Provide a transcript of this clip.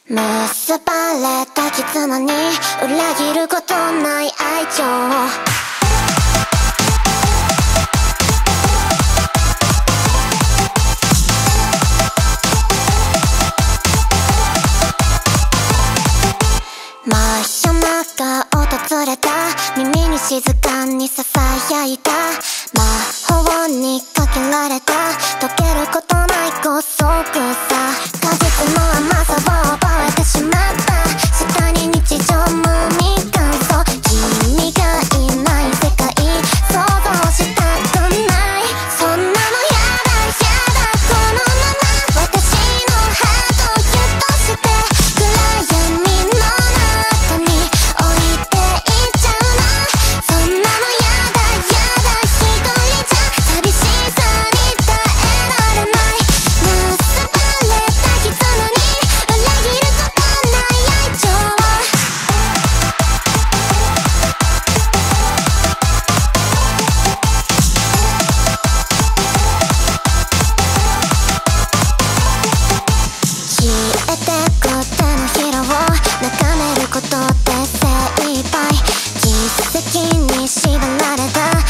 結ばれた絆に裏切ることない愛情を真夜中訪れた耳に静かに囁いた魔法にかけられた溶けることない高速さ果実の甘さを覚えてしまった下に日常無味乾燥君がいない世界想像したくないそんなのやだやだこのまま私のハートをギュッとして暗闇の中に置いていっちゃうなそんなのやだやだ一人じゃ寂しさに耐えられない結ばれた絆に裏切ることない愛情を消えてく手のひらを眺めることで精一杯実績に縛られた